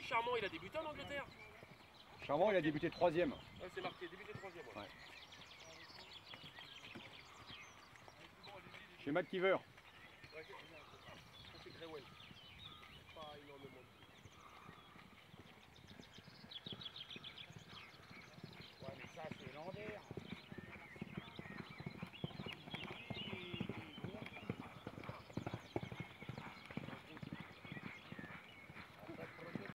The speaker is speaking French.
Charmant, il a débuté en Angleterre? Charmant, il a débuté 3e. Ouais, c'est marqué, débuté 3e. Ouais. Ouais. Chez Matt Kiver. Ouais.